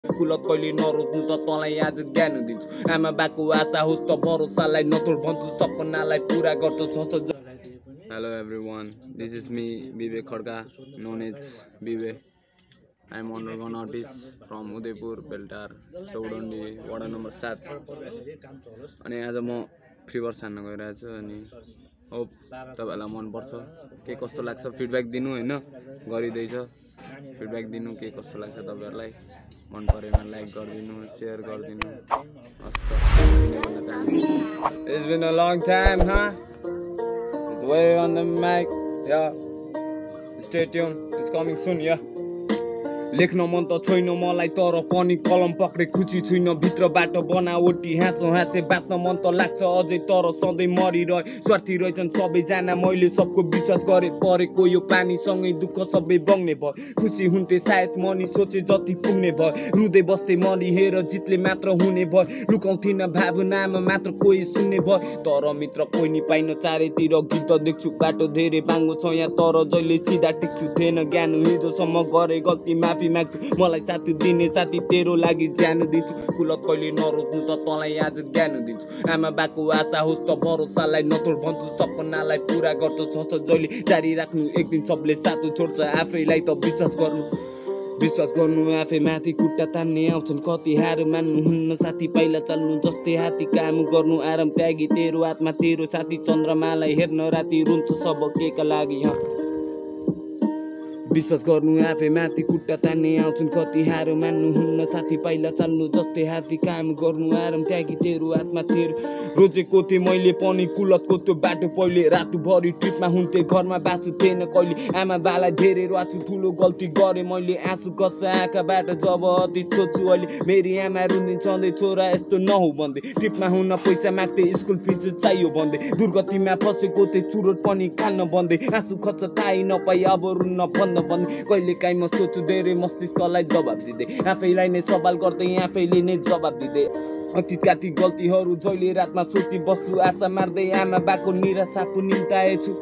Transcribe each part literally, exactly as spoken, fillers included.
कुलत कहिले नरोज्नु त तँलाई आज ज्ञान दिन्छु आमा बाको आशा होस् त भरोसालाई नतोड भन्छु सपनालाई पुरा गर्छ सच। Hello everyone, this is me Vivek Khadka, known as Vivek. I am undergone artist from Udaipur, beltar, Chowdhundi, ward number सात. अनि आज म फ्री वर्स हान्न गइरहेको छु अनि होप तपाईहरुलाई मन पर्छ के कस्तो लाग्छ फिडब्याक दिनु हैन गरिदैछ फिडब्याक दिनु के कस्तो लाग्छ तपाईहरुलाई मन परेमा लाइक गरिदिनु शेयर गरिदिनु हस्त It's been a long time, huh? It's way on the mic, yeah. Stay tuned, it's coming soon, yeah. लेख्न मन त छैन मलाई तर पनि कलम पक्रे खुसी छुइन भित्रबाट बनावटी हाँसो हाँसे बाँच्न मन त लाग्छ अझै तर सधैँ मरिरहे स्वार्थी रहेछन् सबैजना मैले सबको विश्वास गरे परेको यो पानीसँगै दुःख सबै बग्ने भयो खुसी हुन्थे सायद मनी सोचे जति पुग्ने भयो रुँदै बस्दै मरिहेर जितले मात्र हुने भयो लुकाउँथिन भावनामा मात्र कोही सुन्ने भयो तर मित्र कोही नि पाइन चारैतिर गीत देख्छु बाटो धेरै बाङ्गो छ यहाँ तर जहिले सिधा टिक्छु थिएन ज्ञान हिजोसम्म गरे गल्ती माफी मलाई साथी दिने साथी तेरो लागि ज्यान दिन्छु कुलत कहिले नरोज्नु त तँलाई आज ज्ञान दिन्छु आमा बाको आशा होस् त भरोसालाई नतोड भन्छु सपनालाई पुरा गर्छ सच जहिले जारी राख्नु एक दिन सबले साथो छोड्छ आफैलाई त विश्वास गर्नु विश्वास गर्नु आफै माथि खुट्टा तान्ने आउँछन् कति हार मान्नु हुन्न साथी पाइला चाल्नु जस्तै हात्ती काम गर्नु आराम त्यागी तेरो आत्मा तेरो साथी चन्द्रमालाई हेर्न राति रुन्छ सब केका लागि विश्वास गर्नु आफै माथि खुट्टा तान्ने आउँछन् कति हार मान्नु हुन्न साथी पाइला चाल्नु जस्तै हात्ती काम गर्नु आराम त्यागी तेरो आत्मा तेरो रोजेको थिएँ मैले पनि कुलतको त्यो बाटो पहिले रातभरि ट्रिपमा हुन्थे घरमा बासु थिएन कहिले आमा बालाई धेरै रुवाछु ठुलो गल्ती गरेँ मैले आँसु गर्छ आँखाबाट जब अति सोच्छु अहिले मेरी आमा रुन्दिन सधैँ छोरा यस्तो नहौ भन्दै ट्रिपमा हुन पैसा माग्थे स्कुल फिस चाहियो भन्दै दुर्गतिमा फसेको थिएँ चुरोट पनि खान्न भन्दै आँसु खर्च थाहै नपाई अब रुन्न भन्न भन्दै कहिले काहीँ म सोच्छु धेरै मस्तिष्कलाई दबाब दिँदै आफैलाई नै सवाल गर्दै आफैले नै जवाब दिँदै अतीतका ती गल्तीहरू जहिले रातमा सोची बस्छु आशा मार्दै आमा बाको निराशा पनि निम्ताएछु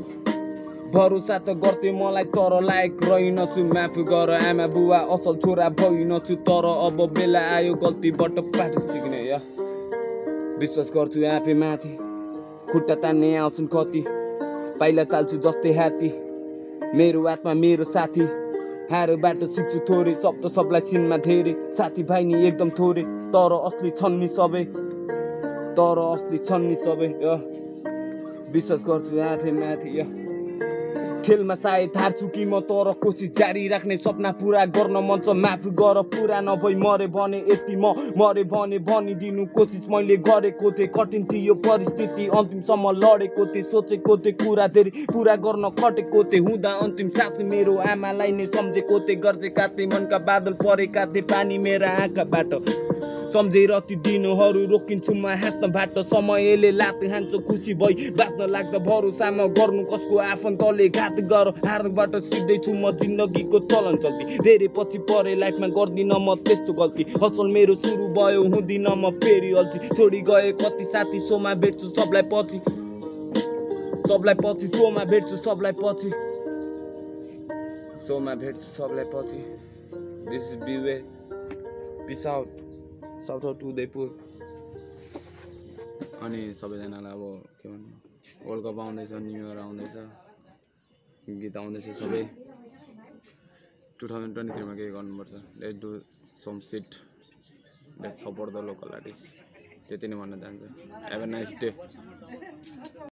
भरोसा त गर्थे मलाई तर लायक रहेनछु माफी गर आमा बुवा असल छोरा भइनछु तर अब बेला आयो गल्तीबाट पाठ सिक्ने या विश्वास गर्छु आफै माथि खुट्टा तान्ने आउँछन् कति पाइला चाल्छु जस्तै हात्ती मेरो आत्मा मेरो साथी हारबाट सिक्छु थोरै शब्द सबलाई सिनमा धेरै साथी भाइ नि एकदम थोरै तर असली छन् नि सबै तर असली छन् नि सबै विश्वास गर्छु आफै माथि खेलमा सायद हार्छु कि म तर कोसिस जारी राख्ने सपना पुरा गर्न मन छ माफी गर पुरा नभई मरे भने यति म मरे भने भनिदिनु कोसिस मैले गरेको थिएँ कठिन थियो यो परिस्थिति अन्तिमसम्म लडेको थिएँ सोचेको थिएँ कुरा धेरै पुरा गर्न खटेको थिएँ हुँदा अन्तिम सास मेरो आमालाई नै सम्झेको थिएँ गर्जेका थिएँ मनका बादल परेका थिए पानी मेरा आँखाबाट सम्झेर ती दिनहरू रोकिन्छु म हाँस्नबाट समयले लात हान्छ खुसी भई बाँच्न लाग्दा भरोसामा गर्नु कसको आफन्तले घात गर हार्नबाट सिक्दैछु म जिन्दगीको चलन चल्ती धेरै पछि परे लाइफमा गर्दिन म त्यस्तो गल्ती असल मेरो सुरु भयो हुँदिन म फेरि अल्छी छोडी गए कति साथी सोमा भेट्छु सबलाई पछि सबलाई पछि सोमा भेट्छु सबलाई पछि सोमा भेट्छु सबलाई पछि दिस इज बिवे peace out south out Udaipur अनि सबैजनालाई अब के भन्नु वर्ल्ड कप आउँदैछ न्यु इयर आउँदैछ गीत आउँदैछ सबै टु थाउजन्ड ट्वेन्टी थ्रीमा केही गर्नुपर्छ let do some sit let support the local artist त्यति नै भन्न चाहन्छु हेभ अ नाइस डे